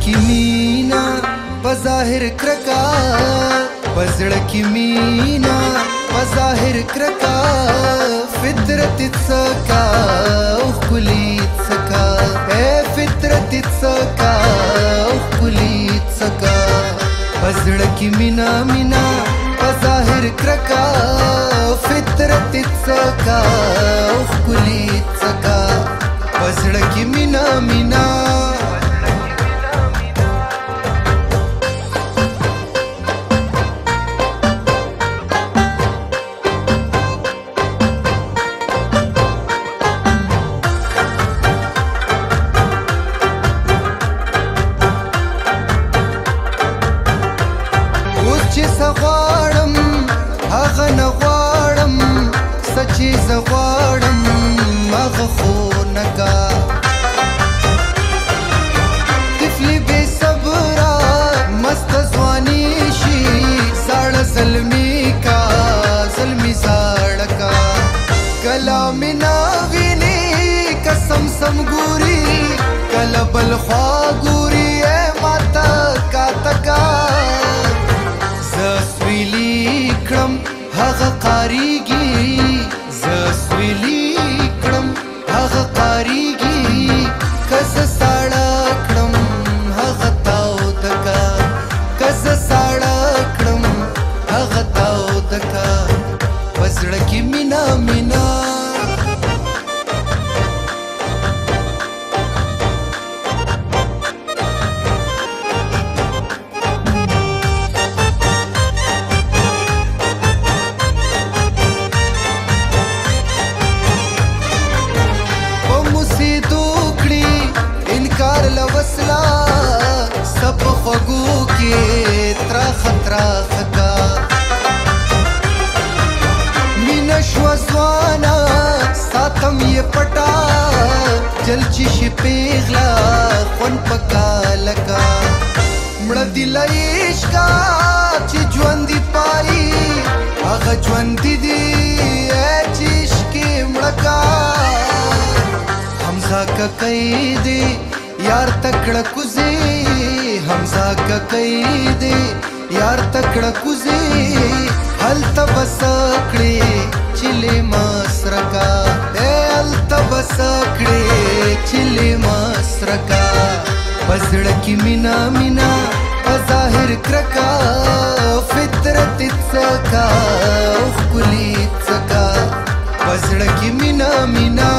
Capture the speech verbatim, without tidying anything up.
की मीना बज़ाहिर क्रका पज़ड़ की मीना बज़ाहिर क्रका फितरत सका खुली सका ए फितरत सका खुली सका पज़ड़ की मीना मीना बज़ाहिर क्रका फितरत सका खुली सका पज़ड़ की मीना मीना غواړم هغه نه غواړم سچې زه غواړم هغه خو نه کا طفلي بې صبره مست ځواني شي زاړه زلمي کا زلمي زاړه کا کله مې نه ویني قسم سم ګوري کله بل خوا ګوري ماته کاته کا زسویلی کړم هغه قاریږي زسویلی کړم هغه قاریږي کز ساړه کړم هغه تاو دکا کز ساړه کړم هغه تاو دکا پزړه کې مینا مینا وسلا سب خوږو کې ترخ ترخ کا مینا شو ځوانا ساتم یې پټا جلچی شي پیغلا خون پکا لکا مړه دل عشقا چې ژوند دی پای هغه ژوند دی چې عشق مړه کا حمزه کا قیدی यार तकड़ा कुजे हमजा का कई दे यार तकड़ा कुजे हल तबसकड़े चिले मासरका ए हल तबसकड़े चिले मासरका पज़ड़ की मीना मीना बज़ाहिर क्रका फितरत सका खुली सका पज़ड़ की मीना मीना